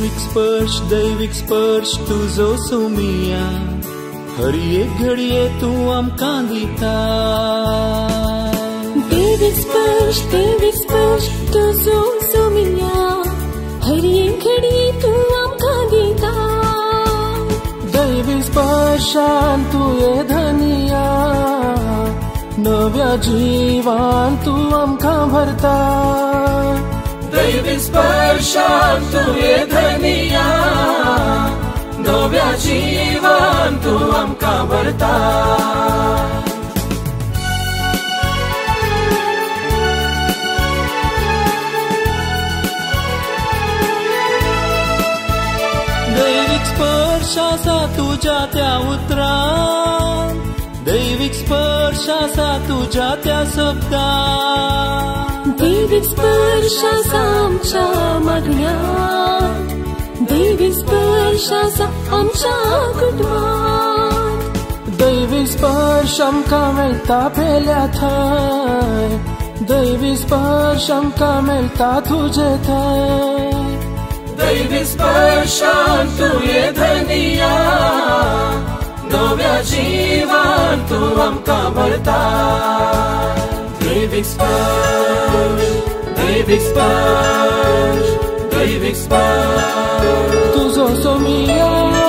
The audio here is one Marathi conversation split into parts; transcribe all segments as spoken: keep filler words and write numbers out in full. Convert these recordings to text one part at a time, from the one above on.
दैविक स्पर्श दैविक स्पर्श तुजो सोमिया हर एक घडये तू आमकां दिता दैविक स्पर्श दैविक स्पर्श तुजो सोमिया हर एक घडये तू आमकां दिता दैविक स्पर्शान तू ये धनिया नव्या जीवान तू आमकां भरता दैविक स्पर्शान तू ये धनिया नव्या जीवान तू आमकां भरता दैविक स्पर्श आसा तुज्या त्या उतरान दैविक स्पर्श आसा तुज्या त्या शब्दान दैविक स्पर्श आसा आमच्या मागण्यांत दैविक स्पर्श आसा आमच्या कुटुंबांत दैविक स्पर्श आमकां मेळटा पेल्या थंय दैविक स्पर्श आमकां मेळटा तुजे थंय दैविक स्पर्शान तू ये धनिया नव्या जीवान तू आमकां भरता दैविक स्पर्श दैविक स्पर्श दैविक स्पर्श तुजो सोमिया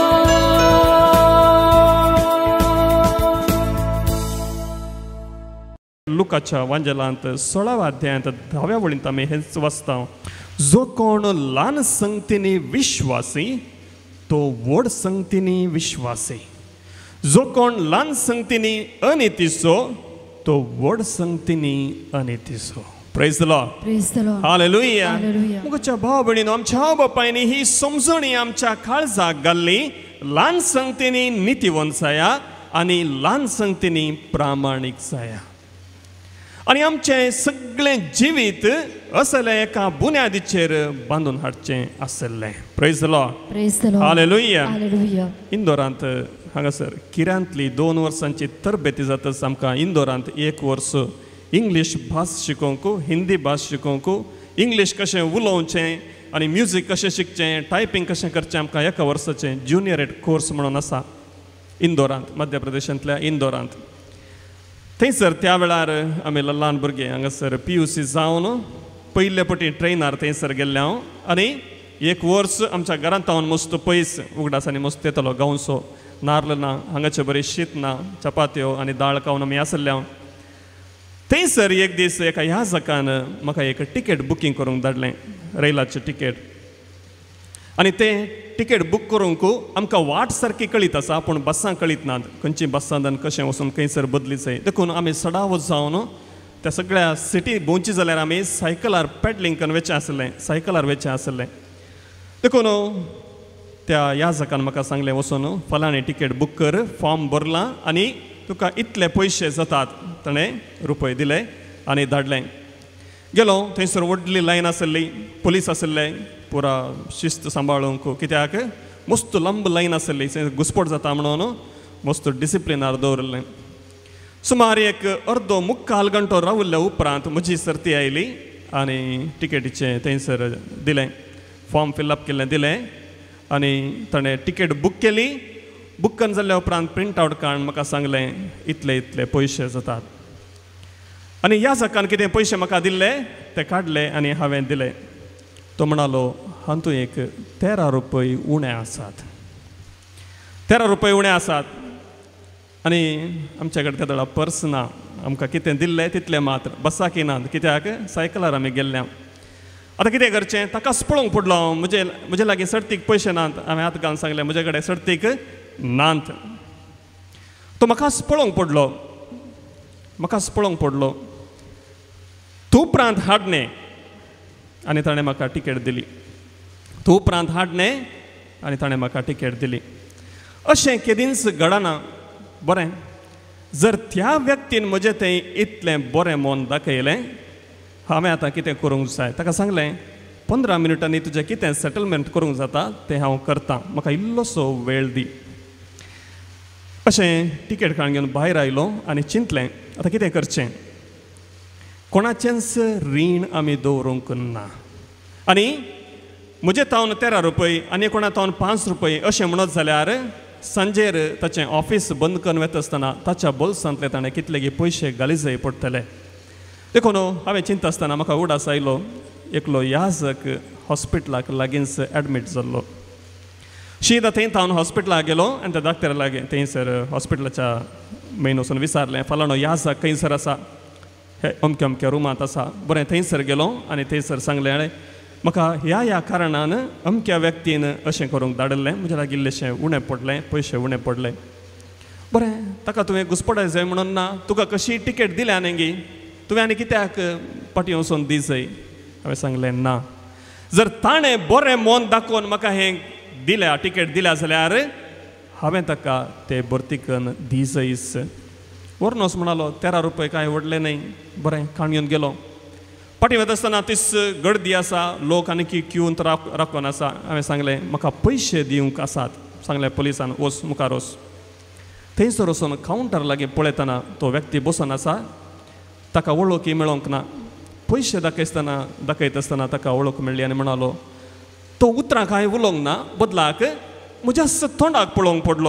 लुकाच्या वांजलांत सोळाव्या अध्यायांत धाव्या वळींत आमी हेच वाचता जो कोण ल्हान संगतींनी विश्वासी तो व्हड संगतींनी विश्वासी जो कोण ल्हान संगतींनी अनितीचो तो व्हड संगतींनी अनितीचो praise the Lord praise the Lord hallelujah hallelujah मुगच्या भाव भयणीनो आमच्या बापायनी ही समजणी आमच्या काळजाक घाल्ली ल्हान संगतींनी नितीवंत जाया आनी ल्हान संगतींनी प्रामाणीक जाया आनी आमचें सगळें जिवीत असलें एका बुन्यादीचेर बांदून हाडचें आसलें praise the Lord praise the Lord hallelujah hallelujah इंदोरांत हांगासर किऱ्यांतली दोन वर्सांची तरबेती जाताच आमकां इंदोरांत एक वर्स इंग्लीश भास शिकोवंक हिंदी भास शिकोवंक इंग्लीश कशें उलोवचें आनी म्युजीक कशें शिकचें टायपींग कशें करचें आमकां एका वर्साचें ज्युनियरेट कोर्स म्हणून आसा इंदोरांत मध्य प्रदेशांतल्या इंदोरांत थंयसर त्या वेळार आमी ल्हान भुरगे हांगासर पी यू सी जावन पयले पटी ट्रेनार थंयसर गेल्ले हांव आनी एक वर्स आमच्या घरांत हांव मस्त पयस उगडासांनी मस्त येतालो गांवचो नारळ ना हांगाचें बरें शीत ना चपात्यो आनी दाळ खावन आमी आसले हांव थंयसर एक दीस एका ह्या जकान म्हाका एक टिकेट बुकींग करूंक धाडलें रेलाचें टिकेट आनी तें टिकेट बूक करूंक आमकां वाट सारकी कळीत आसा पूण बसां कळीत नात खंयची बसांत आनी कशें वचून खंयसर बदली जाय देखून आमी सडाव जावन त्या सगळ्या सिटी भोंवची जाल्यार आमी सायकलार पॅडलिंग करून वेचें आसलें सायकलार वेचें आसलें देखून त्या ह्या जकान म्हाका सांगलें वचून फलाणी टिकेट बूक कर फॉर्म भरलां आनी तुका इतले पयशे जातात ताणें रुपय दिले आनी धाडलें गेलो थंयसर व्हडली लायन आसली पुलीस आसले पुरा शिस्त सांबाळूंक कित्याक मस्त लंब लायन आसली घुसपट जाता म्हणून मस्त डिसिप्लिनार दवरलें सुमार एक अर्दो मुक्काल घंटो रावल्ल्या उपरांत म्हजी सर्ती आयली आनी टिकेटीचें थंयसर दिलें फॉर्म फिलअप केल्लें दिलें आनी ताणें टिकेट बूक केली बूक करून जाल्ल्या उपरांत प्रिंट आवट काडून म्हाका सांगलें इतले इतले पयशे जातात आनी ह्या जकान कितें पयशे म्हाका दिल्ले ते काडले आनी हांवें दिले तो म्हणालो हातूंत एक तेरा रुपय उणे आसात तेरा रुपय उणे आसात आनी आमच्या कडेन त्या वेळार पर्स ना आमकां कितें दिल्लें तितलें मात्र बसाक येनात कित्याक सायकलार आमी गेल्ले आतां कितें करचें ताकाच पळोवंक पडलो हांव म्हजे म्हजे लागीं सर्तीक पयशे नात हांवें हात घालून सांगलें म्हजे कडेन सर्तीक नात तो म्हाकाच पळोवंक पडलो म्हाकाच पळोवंक पडलो तूं उपरांत हाडणें आनी ताणें म्हाका टिकेट दिली तूं उपरांत हाडणें आनी ताणें म्हाका टिकेट दिली अशें केदींच घडना बरें जर त्या व्यक्तीन म्हजें तें इतलें बरें मोन दाखयलें हांवें आतां कितें करूंक जाय ताका सांगलें पंदरा मिनटांनी तुजें कितें सेटलमेंट करूंक जाता तें हांव करतां म्हाका इल्लोसो वेळ दी अशें टिकेट काडून घेवन भायर आयलो आनी चिंतलें आतां कितें करचें कोणाचेंच रीण आमी दवरूंक ना आनी म्हजे तावन तेरा रुपये आनी कोणा तावन पांच रुपये अशें म्हणत जाल्यार सांजेर ताचें ऑफिस बंद करून वता आसतना ताच्या बोल्सांतले ताणें कितले गी पयशे घाली जाय पडटले. देखून हांवें चिंता आसतना म्हाका उडास आयलो एकलो याजक हॉस्पिटलाक लागींच एडमीट जाल्लो. शीद थंय हांव हॉस्पिटलाक गेलो आनी त्या डाक्टरा लागीं थंयसर हॉस्पिटलाच्या मेन वचून विचारलें फलाणो याजक खंयसर आसा. हे अमक्या अमक्या रुमांत आसा. बरें थंयसर गेलो आनी थंयसर सांगलें हाणें म्हाका ह्या ह्या कारणान अमक्या व्यक्तीन अशें करूंक धाडिल्लें म्हज्या लागीं इल्लेशें उणें पडलें पयशे उणें पडले. बरें ताका तुवें घुसपडाय जाय म्हणून ना तुका कशी टिकेट दिल्या न्ही गी तुवें आनी कित्याक पाटी वचून दी जाय. हांवें सांगलें ना जर ताणें बरें मोन दाखोवन म्हाका हें दिल्या टिकेट दिल्या जाल्यार हांवें ताका ते बर्तिकन दी जायस. वर्नोस म्हणालो तेरा रुपये कांय व्हडले न्ही. बरें काणयोन गेलो. पाटी वता आसतना तीस गर्दी आसा लोक आनी क्यून राखून आसा. हांवें सांगलें म्हाका पयशे दिवंक आसात. सांगलें पुलिसान वच मुखार वच. थंयसर वचून कावंटर लागीं पळयतना तो व्यक्ती बसून आसा. ताका वळखी मेळोंक ना. पयशे दाखयतना दाखयता आसतना ताका वळख मेळ्ळी आनी म्हणालो तो उतरां कांय उलोवंक ना बदलाक म्हज्या तोंडाक पळोवंक पडलो.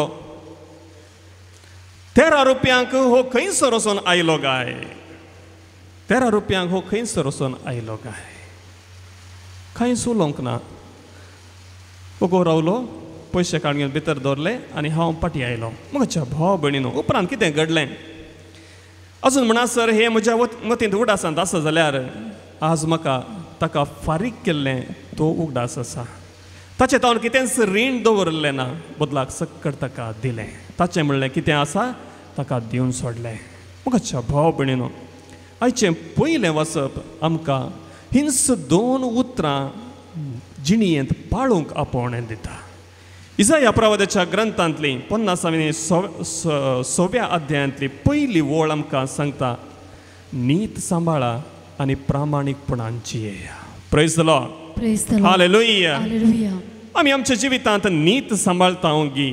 तेरा रुपयांक हो खंयसर वचून आयलो गाय. तेरा रुपयांक हो खंयसर वचून आयलो गाय. कांयच उलोवंक ना. ओगो रावलो पयशे काडून भितर दवरले आनी हांव पाटी आयलो. म्हज्या भाव भयणीनो उपरांत कितें घडलें अजून म्हणसर हे म्हज्या मतींत उडासांत आसा जाल्यार आज म्हाका ताका फारीक केल्लें तो उगडास आसा. ताचें ताणें कितेंच रीण दवरलें ना बदलाक सक्कट ताका दिलें. ताचें म्हणलें कितें आसा ताका दिवन सोडलें. म्हज्या भाव भयणीनो आयचें पयलें वचप आमकां हिंस दोन उतरां जिणयेंत पाळूंक आपोवणें दिता. इजाया प्रवादाच्या ग्रंथांतली पन्नासावी सव्या अध्यायांतली पयली वळ आमकां सांगता नीत सांबाळा आनी प्रामाणीकपणान जियेया. Praise the Lord. हालेलुया. आमी आमच्या जिवितांत नीत सांबाळता गी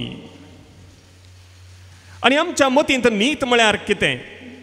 आनी आमच्या मतींत नीत म्हळ्यार कितें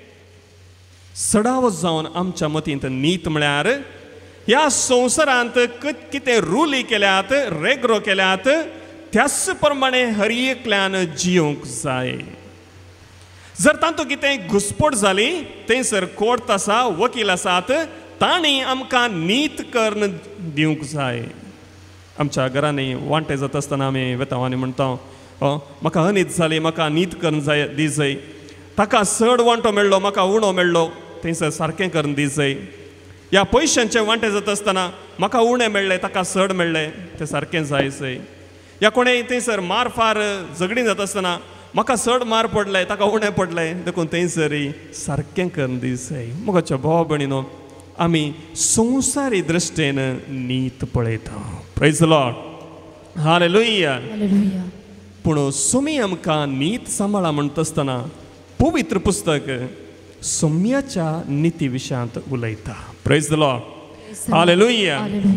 सडाव जावन आमच्या मतींत नीत म्हळ्यार ह्या संवसारांत कितें रुली केल्यात रेगरो केल्यात त्याच प्रमाणे हर एकल्यान जियोंक जाय. जर तातूंत कितें घुसपट जाली थंयसर कोर्ट आसा वकील आसात तांणी आमकां नीत कर्ण दिवंक जाय. आमच्या घरांनी वांटे जाता आसतना आमी वेता आनी म्हणटा म्हाका अनीत जाली म्हाका नीत कर्ण जाय दी जाय. ताका चड वांटो मेळ्ळो म्हाका उणो मेळ्ळो थंयसर सारकें करून दी जाय. ह्या पयशांचें वांटें जाता आसतना म्हाका उणें मेळ्ळें ताका चड मेळ्ळें तें सारकें जाय जाय. ह्या कोणें थंयसर मार फार झगडीं जाता आसतना म्हाका चड मार पडलें ताका उणें पडलें देखून थंयसरी सारकें करून दी जाय. म्हज्या भाव भयणीनो आमी संवसारी दृश्टेन नीत पळयता. Praise the Lord. हालेलुया. पूण सुमी आमकां नीत सांबाळा म्हणटा आसतना पवित्र पुस्तक सौम्याच्या निती विशयांत उलयता. Praise the Lord. हालेलुया.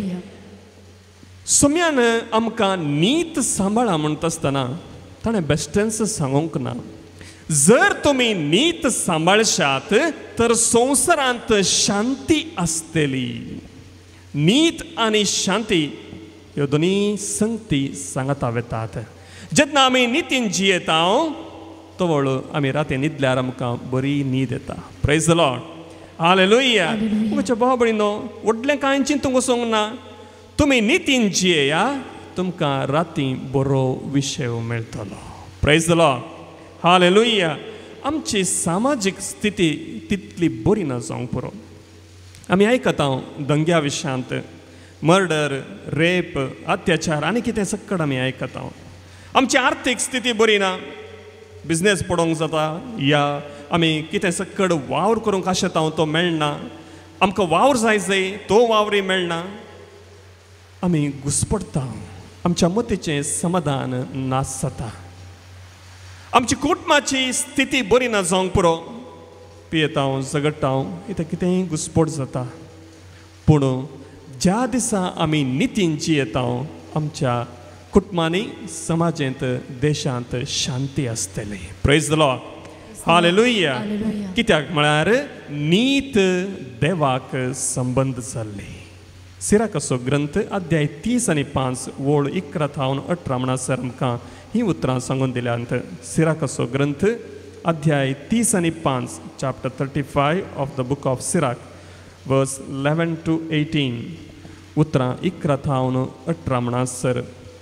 सौम्यान आमकां नीत सांबाळा म्हणटा आसतना ताणें बेश्टेंच सांगूंक ना. जर तुमी नीत सांबाळशात तर संवसारांत शांती आसतली. नीत आनी शांती ह्यो दोनी संगती सांगता वेतात. जेन्ना आमी नितीन जियेता तवळ आमी राती न्हिदल्यार आमकां बरी न्हीद येता. Praise the Lord. हालेलुया. म्हज्या भाव भयणीनो व्हडलें कांय चिंतूंक वचोंक ना. तुमी नितीन जियेया तुमकां राती बरो विशय मेळटलो. Praise the Lord. हालेलुया. आमची सामाजीक स्थिती तितली बरी ना जावंक पुरो. आमी आयकता दंग्या विशयांत मर्डर रेप अत्याचार आनी कितें सक्कड आमी आयकता. आमची आर्थीक स्थिती बरी ना. बिजनेस पडोवंक जाता या आमी कितें सक्कड वावर करूंक आशेता तो मेळना. आमकां वावर जाय जाय तो वावरी मेळना. आमी घुसपडटा. आमच्या मतीचें समाधान नास जाता. आमची कुटुंबाची स्थिती बरी ना जावंक पुरो. पियेता झगडटा इथं कितेंय घुसपट जाता. पूण ज्या दिसा आमी नितीन जियेता आमच्या कुटुंबांनी समाजांत देशांत शांती आसतली. Praise the Lord. हालेलुया. कित्याक म्हळ्यार नीत देवाक संबंध जाल्ली. सिराकाचो ग्रंथ अध्याय तीस आनी पांच वोळ इकरा थावन अठरा म्हणसर आमकां ही उतरां सांगून दिल्यांत. सिराकाचो ग्रंथ अध्याय तीस आनी पांच chapter thirty five of the book of Sirach verse eleven to eighteen उतरां इकरा थावन अठरा म्हणसर.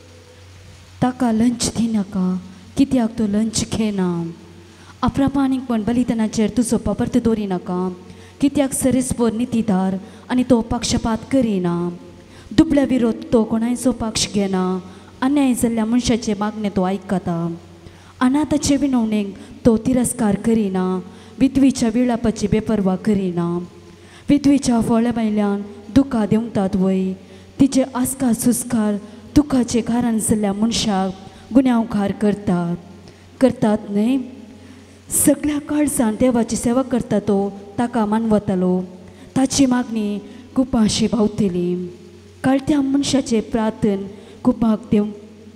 ताका लंच दिनाका कित्याक तो लंच घेना. अप्रामाणीकपण बलिदानाचेर तुजो पापर्त दवरिनाका कित्याक सरेस्पोर नितीदार आनी तो पक्षपात करिना. दुबळ्या विरोध तो कोणायचो पक्ष घेना. अन्याय जाल्ल्या मनशाचे मागणे तो आयकता. अनाथाचे विनवणेक तो तिरस्कार करिना. विधवीच्या विळापाची बेपरवा करिना. विधवीच्या फळ्या भायल्यान दुखां देंवतात वय तिचे आस्कार सुस्कार दुखाचे कारण जाल्ल्या मनशाक गुन्यांवकार करतात करतात न्हय. सगळ्या काळजान देवाची सेवा करता तो ताका मानवतालो. ताची मागणी कुपाशी भावतली. कळत्या मनशाचे प्रार्थन कुपाक देव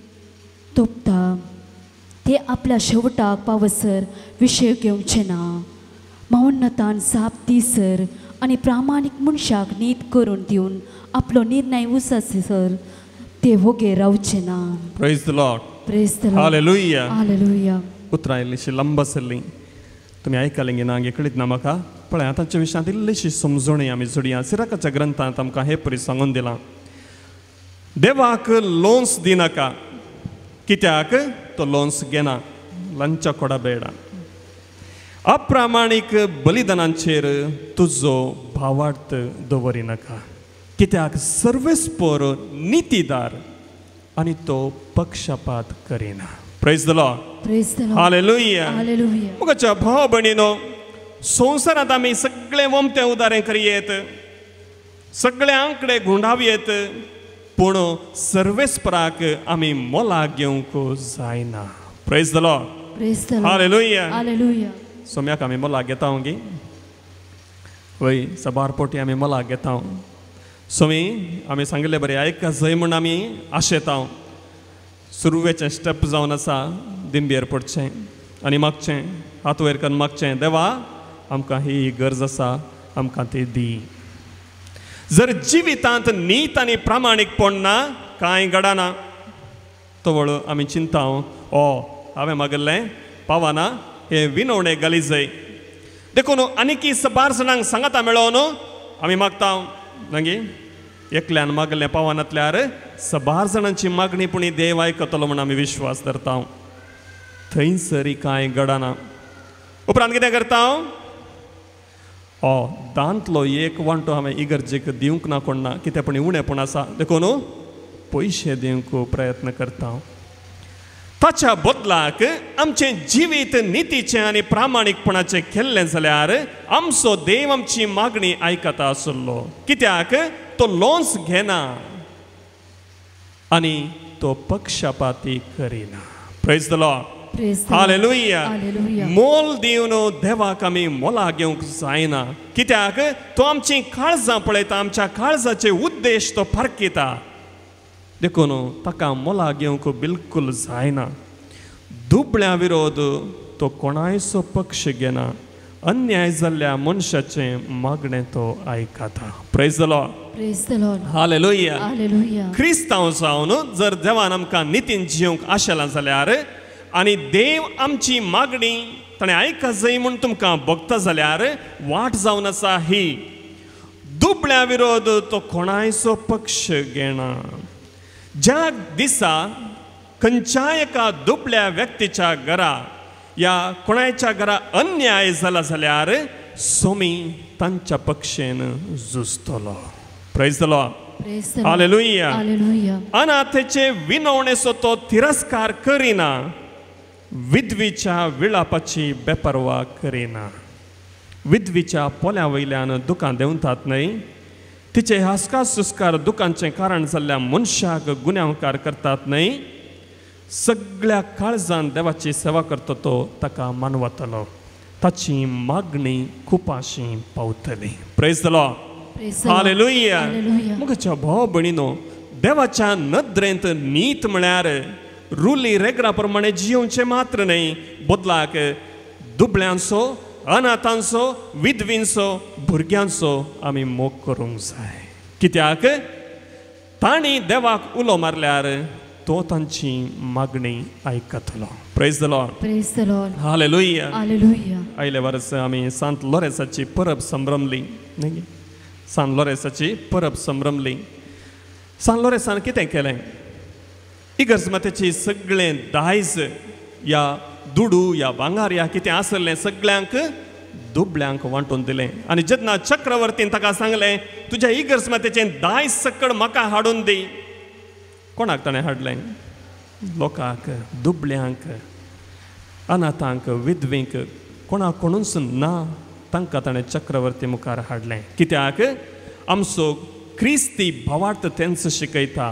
तोपता. ते आपल्या शेवटाक पावसर विशय घेवचे ना. मौनतान साप दिसर आनी प्रामाणीक मनशाक नीत करून दिवन आपलो निर्णय उसासर ते वोगे रावचे ना. Praise the Lord. Praise the Lord. Hallelujah. Hallelujah. उतरां इल्लीशी लंब आसली तुमी आयकलें ना गे कळीत ना म्हाका. पळय तांच्या विशयांत इल्लीशी समजोणी आमी जोडया. सिराकाच्या ग्रंथांत आमकां हे परी सांगून दिलां. देवाक लोन्स दिनाका कित्याक तो लोन्स घेना. लंच कोडा बेडा. अप्रामाणीक बलिदानांचेर तुजो भावार्थ दवरिनाका कित्याक सर्वेस्पोर नितीदार आनी तो पक्षपात करिना. Praise the Lord. Praise the Lord. Hallelujah. Hallelujah. मुगाच्या भाव भयणीनो संवसारांत आमी सगळे वमतें उदारें करियेत सगळे आंकडे गुंडावियेत पूण सर्वेस्पराक आमी मोलाक घेवंक जायना. Praise the Lord. Praise the Lord. Hallelujah. Hallelujah. सोम्याक आमी मोलाक घेता गे वय सबार पोटी आमी मोलाक घेता. सोमी आमी सांगलें बरें आयका जय म्हूण आमी आशेता. सुरवेचें स्टेप जावन आसा दिंबेर पडचें आनी मागचें हात वयर करून मागचें देवा आमकां ही गरज आसा आमकां ती दी. जर जिवितांत नीत आनी प्रामाणीकपण ना कांय घडना. तवळ आमी चिंता ओ हांवें मागल्लें पावना हे विनवणे गलीजय देखून आनीक बार जाणांक सांगता मेळोन आमी मागता नगे एकल्यान मागल्लें पावनातल्यार सबार जाणांची मागणी पुणी देव आयकतलो म्हूण आमी विश्वास धरता. थंयसरी कांय घडना. उपरांत कितें करता हो दांतलो एक वांटो हांवें इगर्जेक दिवंक ना कोण ना कितें पूण उणेंपण आसा देखून पयशे दिवंक प्रयत्न करता. ताच्या बदलाक आमचें जिवीत नितीचें आनी प्रामाणीकपणाचें केल्लें जाल्यार आमचो देव आमची मागणी आयकता आसलो कित्याक तो लोन्स घेना आनी तो पक्षपाती करिना. Praise the Lord. हालेलुया. मोल दिवन देवाक आमी मोला घेवंक जायना कित्याक तो आमची काळजां पळयता. आमच्या काळजाचे उद्देश तो पारखिता देखून ताका मोला घेवंक बिलकुल जायना. दुबळ्या विरोध तो कोणायचो पक्ष घेना. अन्याय जाल्ल्या मनशाचें मागणें तो आयकता. Praise the Lord. Praise the Lord. Hallelujah. Hallelujah. क्रिस्तांव जावन जर देवान आमकां नितीन जिवंक आशेलां जाल्यार आनी देव आमची मागणी ताणें आयका जाय म्हूण तुमकां भोगता जाल्यार वाट जावन आसा ही दुबळ्या विरोध तो कोणायचो पक्ष घेना. ज्या दिसा खंयच्याय एका दुबळ्या व्यक्तीच्या घरा या कोणाच्या घरा अन्याय जाला जाल्यार सोमी तांच्या पक्षेन झुजतलो. Praise the Lord. Hallelujah. Hallelujah. अनाथेचे विनवणेचो तो तिरस्कार करिना. विधवीच्या विळापाची बेपरवा करिना. विधवीच्या पोल्या वयल्यान दुकां देंवतात न्हय तिचे हास्कार सुस्कार दुकांचें कारण जाल्ल्या मनशाक गुन्यांवकार करतात न्हय. सगळ्या काळजान देवाची सेवा करता तो ताका मानवतलो. ताची मागणी खुपाशी पावतली. Praise the Lord. हालेलुया. मुगाच्या भाव भयणीनो देवाच्या नदरेंत नीत म्हळ्यार रुली रेगरा प्रमाणे जियोवचें मात्र न्हय बदलाक दुबळ्यांचो अनाथांचो विधवींचो भुरग्यांचो आमी मोग करूंक जाय. कित्याक ताणी देवाक उलो मारल्यार तो तांची मागणी आयकतलो. Praise the Lord. Praise the Lord. Hallelujah. Hallelujah. आयले वर्स आमी सांत लोरेसाची परब संभ्रमली न्ही. सांत लोरेसाची परब संभ्रमली. सांत लोरेसान कितें केलें? इगर्जमातेची सगळें दायज या दुडू या भांगार या कितें आसलें सगळ्यांक दुबळ्यांक वांटून दिलें. आनी जेन्ना चक्रवर्तीन ताका सांगलें तुज्या इगर्जमातेचें दायज सकळ म्हाका हाडून दी. कोणाक ताणें हाडलें? लोकांक, दुबळ्यांक, अनाथांक, विधवेक, कोणाक कोणूच ना तांकां ताणें चक्रवर्ती मुखार हाडलें. कित्याक आमचो क्रिस्ती भावार्थ तेंच शिकयता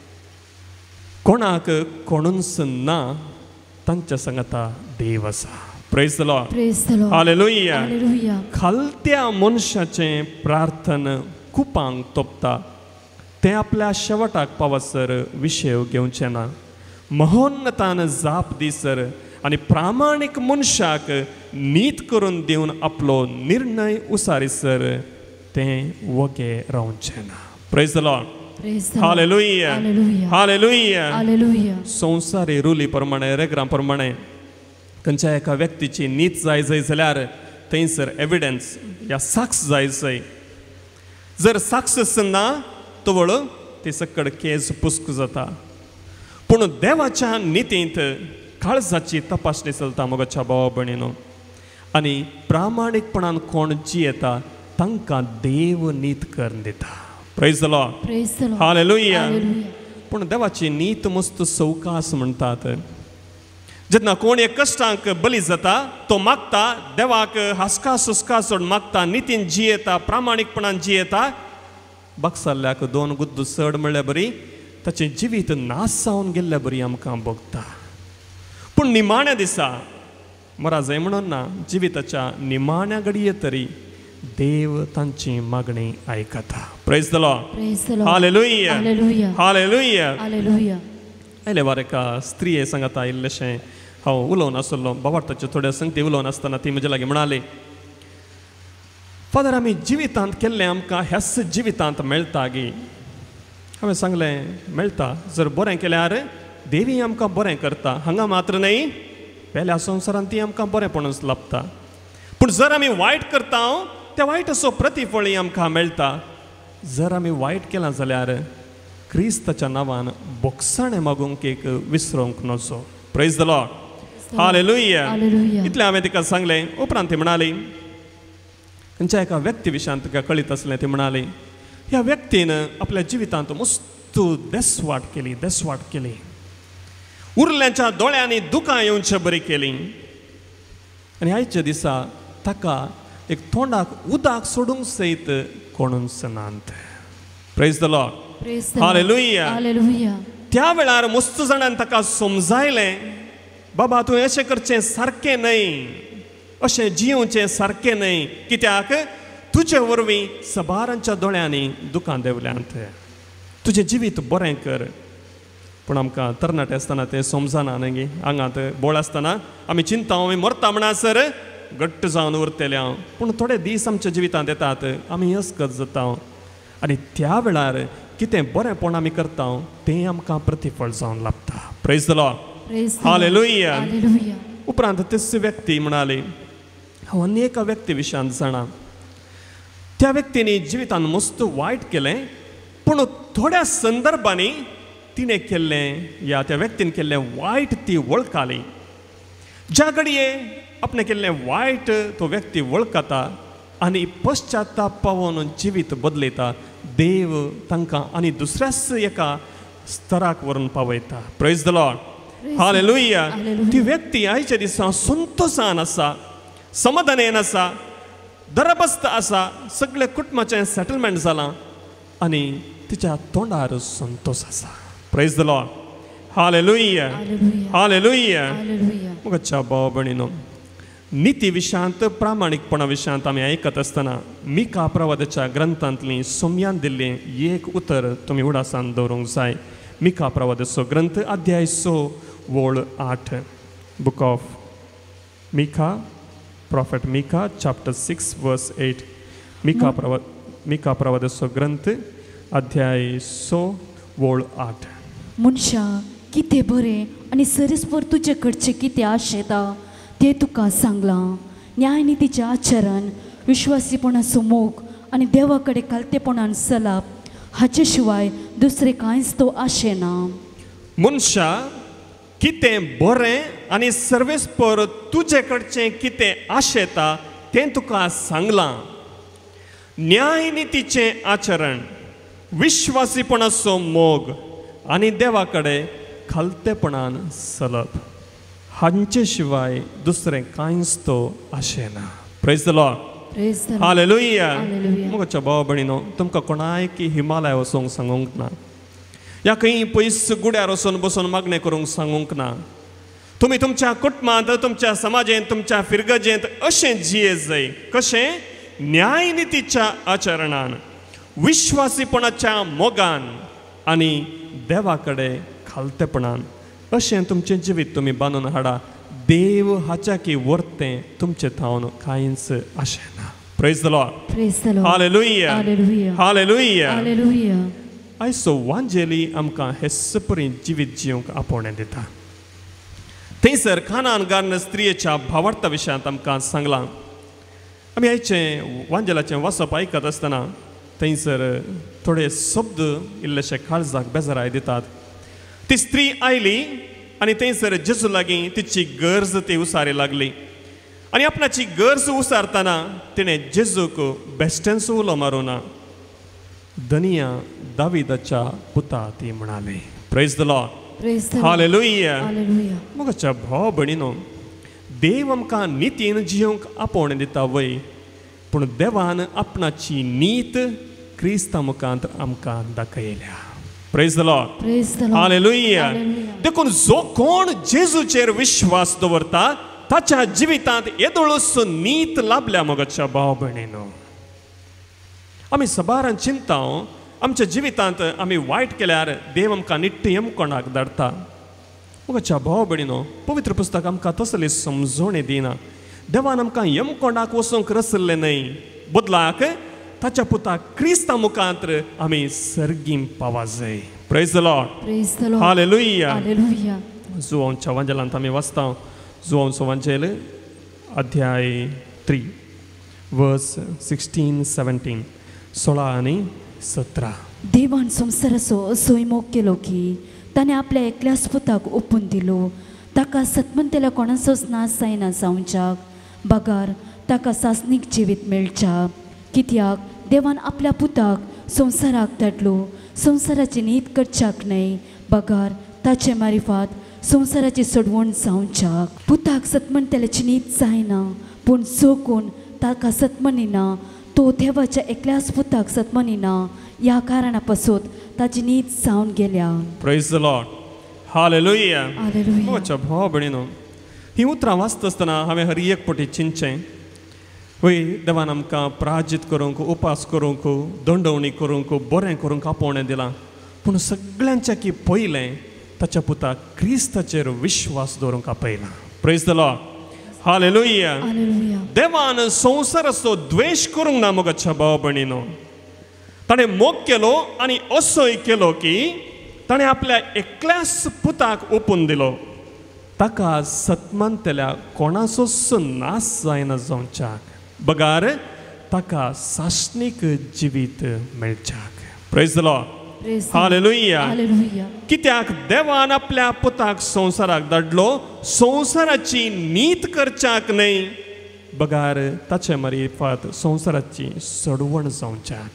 कोणाक कोणूच ना तांच्या सांगता देव आसा. Praise the Lord. Praise the Lord. Hallelujah. Hallelujah. खालत्या मनशाचें प्रार्थन कुपांक तोपता तें आपल्या शेवटाक पावसर विशय घेवचें ना. महोन्नतान जाप दिसर आनी प्रामाणीक मनशाक नीत करून दिवन आपलो निर्णय उसारीसर तें वगे रावचें ना. Praise the Lord. Hallelujah. Hallelujah. Hallelujah. संवसारी रुली प्रमाणे रेगरां प्रमाणे खंयच्या एका व्यक्तीची नीत जाय जाय जाल्यार थंयसर एविडन्स या साक्ष जाय जाय. जर साक्ष ना तवळ ती सकड केस पुस्क जाता. पूण देवाच्या नितींत काळजाची तपासणी चलता मोगाच्या भावा भयणीनो. आनी प्रामाणीकपणान कोण जियेता तांकां देव नीत करून दिता. Praise the Lord. Praise the Lord. Hallelujah. Hallelujah. पूण देवाची नीत मस्त सवकास म्हणटात. जेन्ना कोण एक कश्टांक बली जाता तो मागता देवाक हासका सुस्का सोड मागता नितीन जियेता प्रामाणीकपणान जियेता. बागसाल्ल्याक दोन गुद्द चड म्हणल्यार बरी ताचें जिवीत नास जावन गेल्ल्या बरी आमकां भोगता. पूण निमाण्या दिसा मरा जाय म्हणून ना जिविताच्या निमाण्या घडये तरी देव तांची मागणी आयकता. Praise the Lord. Praise the Lord. Hallelujah. Hallelujah. Hallelujah. Hallelujah. आयले वार एका स्त्रिये सांगता इल्लेशें हांव उलोवन आसलो भावार्थाच्यो थोड्यो संगती उलोवन आसतना ती म्हजे लागीं म्हणाली फादर आमी जिवितांत केल्लें आमकां ह्याच जिवितांत मेळटा गी. हांवें सांगलें मेळटा जर बरें केल्यार देवी आमकां बरें करता. हांगा मात्र न्ही पेल्या संवसारांत ती आमकां बरेंपणूच लाभता. पूण जर आमी वायट करता त्या वायटाचो प्रतिफळी आमकां मेळटा. जर आमी वायट केलां जाल्यार क्रिस्ताच्या नांवान बोगसाणें मागूंक एक विसरूंक नजो. Praise the Lord. Hallelujah. Hallelujah. इतलें हांवें तिका सांगलें. उपरांत ती म्हणाली खंयच्या एका व्यक्ती विशयान तिका कळीत आसलें. ती म्हणाली ह्या व्यक्तीन आपल्या जिवितांत मस्त देसवाट केली देसवाट केली. उरल्यांच्या दोळ्यांनी दुकां येवचे बरी केली. आनी आयच्या दिसा ताका एक तोंडाक उदक सोडूंक सयत कोणूच नात. Praise the Lord. Praise the Lord. Hallelujah. Hallelujah. त्या वेळार मस्त जाणांन ताका समजायलें बाबा तुवें अशें करचें सारकें न्हय. अशें जियोवचें सारकें न्हय. कित्याक तुजे वरवीं सबारांच्या दोळ्यांनी दुकां देंवल्यांत. तुजें जिवीत बरें कर. पूण आमकां तरणाटे आसतना तें समजना न्ही. आंगांत बोळ आसतना आमी चिंता आमी मरता म्हणसर घट्ट जावन उरतले हांव. पूण थोडे दीस आमच्या जिवितांत येतात आमी अस्कत जाता. आनी त्या वेळार कितें बरेंपण आमी करता तें आमकां प्रतिफळ जावन लाभता. Praise the Lord. Hallelujah. Hallelujah. उपरांत तीच व्यक्ती म्हणाली हांव आनी एका व्यक्ती विशयान जाणा. त्या व्यक्तीनी जिवितांत मस्त वायट केलें पूण थोड्या संदर्भांनी तिणें केल्लें या त्या व्यक्तीन केल्लें वायट ती वळखली. ज्या घडये आपणें केल्लें वायट तो व्यक्ती वळखता आनी पश्चाताप पावोन जिवीत बदलयता. देव तांकां आनी दुसऱ्याच एका स्तराक व्हरून पावयता. Praise the Lord. हालेलुया. ती व्यक्ती आयच्या दिसा संतोशान आसा समाधानेन आसा दरबस्त आसा. सगळे कुटुंबाचें सेटलमेंट जालां आनी तिच्या तोंडार संतोष आसा. Praise the Lord. Hallelujah. Hallelujah. Hallelujah. मोगाच्या भावा भयणीनो निती विशयांत प्रामाणीकपणा विशयांत आमी आयकत आसतना मिका प्रवादाच्या ग्रंथांतली सोम्यान दिल्लें एक उतर तुमी उडासान दवरूंक जाय. मिका प्रवादाचो ग्रंथ अध्याय स वोळ आठ. Book of Micah prophet Micah chapter six verse eight. Micah प्रवाद मिका प्रवादाचो ग्रंथ अध्याय स वोळ आठ. मनशा कितें बरें आनी सरीसपर तुजे कडचें कितें आशेता तें तुका सांगलां. न्यायनितीचें आचरण, विश्वासीपणाचो मोग आनी देवा कडेन कालतेपणान चलप हाचे शिवाय दुसरें कांयच तो आशेना. मनशा कितें बरें आनी सर्वेस्पर तुजे कडचें कितें आशेता तें तुका सांगलां. न्यायनितीचें आचरण, विश्वासीपणाचो मोग आनी देवा कडेन खालतेपणान चलप हांचे शिवाय दुसरें कांयच तो आशेना. Praise the Lord. Praise the Lord. Hallelujah. Hallelujah. मोगाच्या भाव भयणीनो, तुमकां कोणाय की हिमालय वचोंक सांगूंक ना, या खंय पयस गुड्यार वचून बसून मागणें करूंक सांगूंक ना. तुमी तुमच्या कुटुंबांत, तुमच्या समाजेंत, तुमच्या फिरगजेंत अशें जियेत जाय कशें न्यायनितीच्या आचरणान, विश्वासीपणाच्या मोगान आनी देवा कडेन खालतेपणान अशें तुमचें जिवीत तुमी बांदून हाडा. देव हाच्या की वर्तें तुमचे थावन कांयच आशेना. Praise the Lord. Praise the Lord. Hallelujah. Hallelujah. Hallelujah. Hallelujah. आयचो वांजेली आमकां हे सपरी जिवीत जिवंक आपोवणें दिता. थंयसर खानान गार्न स्त्रियेच्या भावार्था विशयांत आमकां सांगलां. आमी आयचें वांजेलाचें वाचप आयकत आसतना थंयसर थोडे शब्द इल्लेशे काळजाक बेजाराय दितात. ती स्त्री आयली आनी थंयसर जेजू लागीं तिची गरज ती उसारी लागली. आनी आपणाची गरज उसारतना तिणें जेजूक बेश्टेंच उलो मारूं ना. दनिया दाविदाच्या पुता ती म्हणाली. Praise the Lord. Praise the Lord. Hallelujah. Hallelujah. मोगाच्या भाव भयणीनो, देव आमकां नितीन जियोंक आपोवणें दिता वय, पूण देवान आपणाची नीत क्रिस्ता मुखांत आमकां दाखयल्या. Praise the Lord. Praise the Lord. Hallelujah. Hallelujah. देखून जो कोण जेजूचेर विश्वास दवरता ताच्या जिवितांत येदोळूच नीत लाभल्या. मोगाच्या भाव भयणीनो, आमी सबारान चिंताव आमच्या जिवितांत आमी वायट केल्यार देव आमकां निट्टयम कोणाक धाडटा. मोगाच्या भाव भयणीनो, पवित्र पुस्तक आमकां तसली समजोवणी दिना. देवान आमकां यम कोणाक वचूंक रचल्लें न्हय, बदलाक ताच्या पुता क्रिस्ता मुखांत आमी सर्गीम पावा जाय. Praise the Lord. Praise the Lord. Hallelujah. Hallelujah. जुवांच्या वांजेलांत आमी वाचता. जुवांचो वांजेल अध्याय थ्री वर्स सिक्स्टीन सेवन्टीन सोळा आनी सतरा. देवान संवसाराचो असोय मोग केलो की ताणें आपल्या एकल्याच पुताक ओपून दिलो, ताका सतमंतेल्या कोणाचोच नाश जायना जावच्याक, बगार ताका सासनीक जिवीत मेळच्या. कित्याक देवान आपल्या पुताक संवसाराक धाडलो, संवसाराची नीत करच्याक न्हय, बगार ताचे मारिफात संवसाराची सोडवण जावच्याक. पुताक सतमंतेल्याची नीत जायना, पूण जो कोण ताका सतमनिना तो देवाच्या एकल्याच पुताक सतमनिना, ह्या कारणा पासून ताची नीत जावन गेल्या. Praise the Lord. Hallelujah. Hallelujah. मोगाच्या भाव भयणीनो, ही उतरां वाचता आसतना हांवें हर एक पटी चिंतचें, वय देवान आमकां प्राजीत करूंक, उपास करूंक, दंडवणी करूंक, बरें करूंक आपोवणें दिलां, पूण सगळ्यांच्या की पयलें ताच्या पुता क्रिस्ताचेर विश्वास दवरूंक आपयला. Praise the Lord. Hallelujah. Hallelujah. देवान संवसाराचो द्वेश करूंक ना. मोगाच्या भाव भयणीनो, ताणें मोग केलो आनी असोय केलो की ताणें आपल्या एकल्याच पुताक ओपून दिलो, ताका सतमंतेल्या कोणाचोच नाश जायना जावच्याक, बगार ताका सासनीक जिवीत मेळच्याक. Praise the Lord. Praise the Lord. Hallelujah. Hallelujah. कित्याक देवान आपल्या पुताक संवसाराक धाडलो संवसाराची नीत करच्याक न्हय, बगार ताचे मारिफात संवसाराची सोडवण जावच्याक.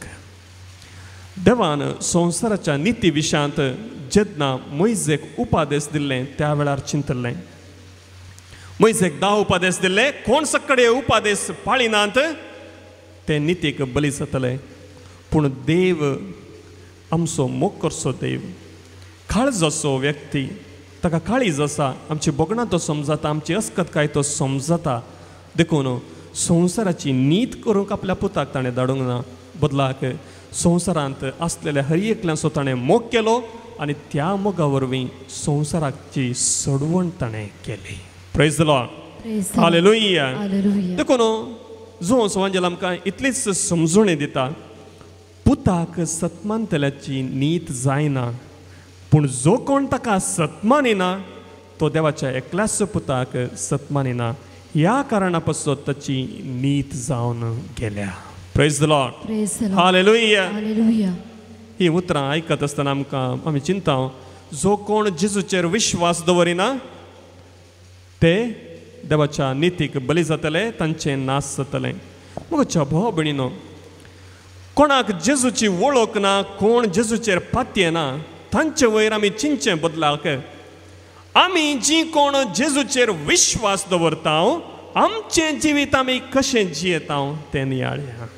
देवान संवसाराच्या निती विशयांत जेन्ना मोइजेक उपादेश दिल्लें त्या वेळार चिंतलें. मोइजेक धा उपादेश दिल्ले, कोण सक्कडे उपादेश पाळिनात ते नितीक बली जातले. पूण देव आमचो मोग करचो देव, काळजाचो व्यक्ती, ताका काळीज आसा, आमची बोगणां तो समजता, आमची अस्कतकाय तो समजता. देखून संवसाराची नीत करूंक आपल्या पुताक ताणें धाडूंक ना, बदलाक संवसारांत आसलेल्या हर एकल्याचो ताणें मोग केलो आनी त्या मोगा वरवीं संवसाराची सोडवण ताणें केली. Praise the Lord. Praise the Lord. Hallelujah. Hallelujah. देखून जो संवांजेल आमकां इतलीच समजोवणी दिता, पुताक सत्मानतल्याची नीत जायना, पूण जो कोण ताका सत्मानिना तो देवाच्या एकल्याच पुताक सत्मानिना. ह्या कारणा पासून ताची नीत जावन गेल्या. Praise the Lord. Praise the Lord. Hallelujah. Hallelujah. ही उतरां आयकत आसतना आमकां आमी चिंताव, जो कोण जेजूचेर विश्वास दवरिना ते देवाच्या नितीक बली जातले, तांचें नास जातलें. म्हज्या भाव भयणीनो, कोणाक जेजूची वळख ना, कोण जेजूचेर पातये ना, तांचे वयर आमी चिंतचें बदलाक. आमी जी कोण जेजूचेर विश्वास दवरता आमचें जिवीत आमी कशें जियेता तें नियाळया.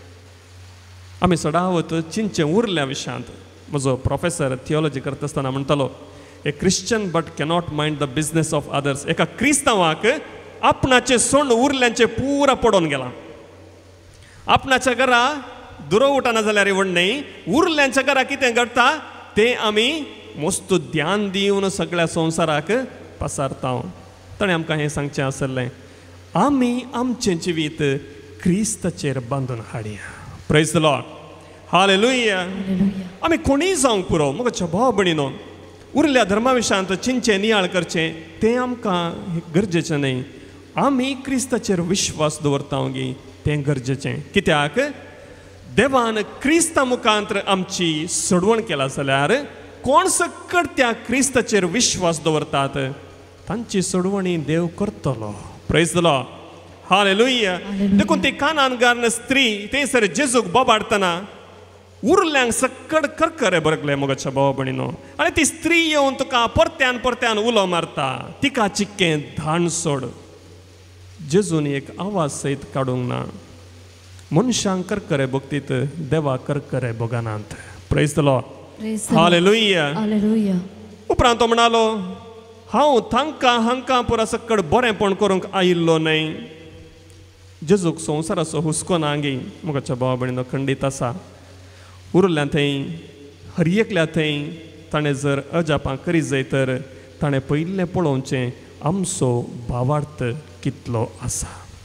आमी सदांवत चिंतचें उरल्या विशयांत. म्हजो प्रोफेसर थियोलॉजी करता आसतना म्हणटालो, a Christian but cannot mind the business of others. एका क्रिस्तांवाक आपणाचें सोंड उरल्यांचें पुरा पडोवन गेलां. आपणाच्या घरा दुरो उठना जाल्यार व्हडणें, उरल्यांच्या घरा कितें घडटा तें आमी मस्त ध्यान दिवन सगळ्या संवसाराक पसारता. ताणें आमकां हें सांगचें आसलें, आमी आमचें जिवीत क्रिस्ताचेर बांदून हाडया. Praise the Lord. हालेलुया. आमी कोणीय जावंक पुरो. म्हज्या भाव भयणीनो, उरल्या धर्मा विशयांत चिंतचें नियाळ करचें तें आमकां गरजेचें न्हय. आमी क्रिस्ताचेर विश्वास दवरता गी तें गरजेचें. कित्याक देवान क्रिस्ता मुखांतर आमची सोडवण केला जाल्यार कोण सक्कड त्या क्रिस्ताचेर विश्वास दवरतात तांची सोडवणी देव करतलो. Praise the Lord. हालेलुया. देखून ती कानानगार स्त्री थंयसर जेजूक बोबाडतना उरल्यांक सक्कड करकरे बरगले मोगाच्या भाव भयणीनो. आनी ती स्त्री येवन तुका परत्यान परत्यान उलो मारता, तिका चिक्कें धाण सोड. जेजून एक आवाज सयत काडूंक ना. मनशांक करकरे भोगतीत, देवा करकरे भोगनात. Praise the Lord. Hallelujah. Hallelujah. उपरांत तो म्हणालो, हांव तांकां हांकां पुरा सक्कड बरेंपण करूंक आयिल्लो न्हय. जेजूक संवसाराचो हुस्को ना गी मोगाच्या भाव भयणीनो, खंडीत आसा. उरल्या थंय हरयेकल्या थंय ताणें जर अजापां करीत जाय तर ताणें पयलें पळोवचें आमचो भावार्थ कितलो आसा.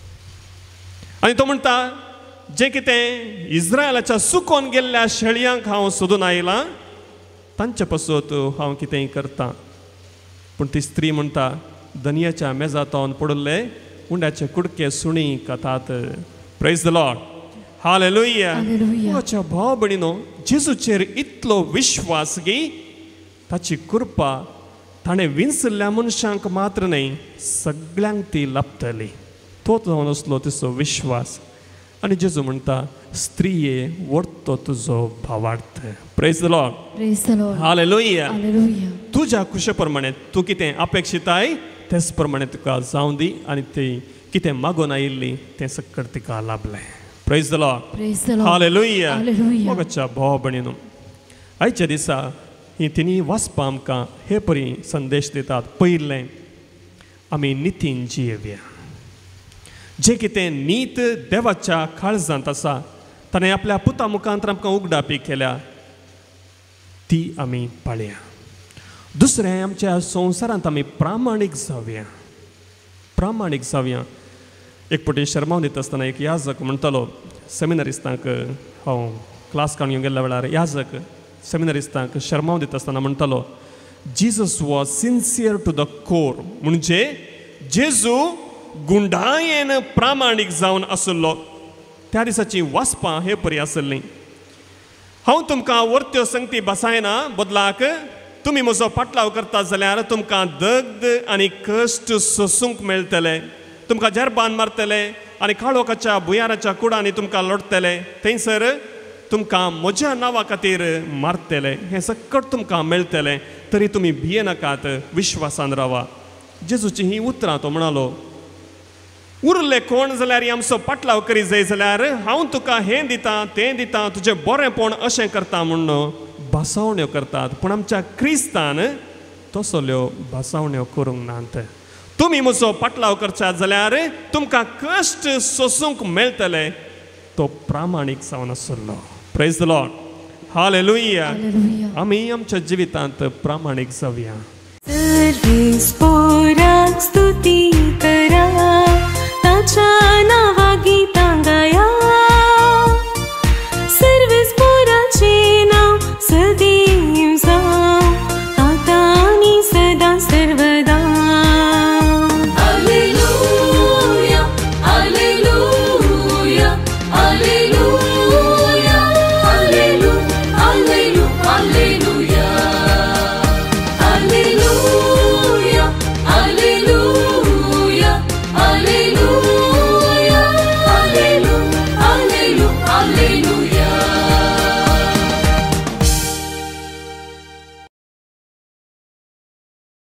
आनी तो म्हणटा, जें कितें इस्रायलाच्या सुकोवन गेल्ल्या शेळयांक हांव सोदून आयलां तांचे पासून हांव कितेंय करतां. पूण ती स्त्री म्हणटा, दनयाच्या मेजांत पडले उंड्याचे कुडके सुणी खातात. Praise the Lord. हालेलुया. म्हज्या भाव भयणीनो, जेजूचेर इतलो विश्वास गी ताची कृपा ताणें विंचल्ल्या मनशांक मात्र न्हय, सगळ्यांक ती लाभतली. तो जावन असलो तिचो विश्वास. आनी जेजू म्हणटा, स्त्रिये वरतो तुजो भावार्थ. Praise the Lord. Praise the Lord. Hallelujah. Hallelujah. तुज्या कुशे प्रमाणे तूं कितें अपेक्षिताय तेच प्रमाणे तुका जावं दी आनी ती कितें मागून आयिल्ली तें सक्कड तिका लाभलें. Praise the Lord. Praise the Lord. Hallelujah. Hallelujah. मोगाच्या भाव भयणीनो, आयच्या दिसा ही तिनी वाचपां आमकां हे परी संदेश दितात. पयलें, आमी नितीन जियेवया. जें कितें नीत देवाच्या काळजांत आसा ताणें आपल्या पुता मुखांतर आमकां उगडापी केल्या ती आमी पाळया. दुसरें, आमच्या संवसारांत आमी प्रामाणीक जावया. प्रामाणीक जावया. एक फावटी शर्माव दिता आसतना एक याजक म्हणटालो सेमिनरिस्तांक, हांव क्लास काडून गेल्ल्या वेळार याजक सेमिनरिस्तांक शर्माव दिता आसतना म्हणटालो, Jesus was sincere to the core. म्हणजे जेजू गुंडायेन प्रामाणीक जावन आसलो. त्या दिसाची वाचपां हे परी आसलीं. हांव तुमकां वर्त्यो संगती बसायना, बदलाक तुमी म्हजो पाटलाव करतात जाल्यार तुमकां दग्ध आनी कश्ट सोसूंक मेळटले. तुमकां जरबान मारतले आनी काळोखाच्या बुयाराच्या कुडांनी तुमकां लोटतले. थंयसर तुमकां म्हज्या नांवा खातीर मारतले. हें सक्कट तुमकां मेळटलें. तरी तुमी भियेनाकात, विश्वासान रावा. जेजूची ही उतरां तो म्हणालो, उरले कोण जाल्यार आमचो पाटलाव करी जाय जाल्यार हांव तुका हें दितां तें दितां, तुजें बरेंपण अशें करता म्हणून भासावण्यो करतात. पूण आमच्या क्रिस्तान तसल्यो भासावण्यो करूंक नात. तुमी म्हजो पाटलाव करतात जाल्यार तुमकां कश्ट सोसूंक मेळटले. तो प्रामाणीक जावन आसलो. Praise the Lord. हालेलुया. आमी आमच्या जिवितांत प्रामाणीक जावया. सर्वेस्पोरांक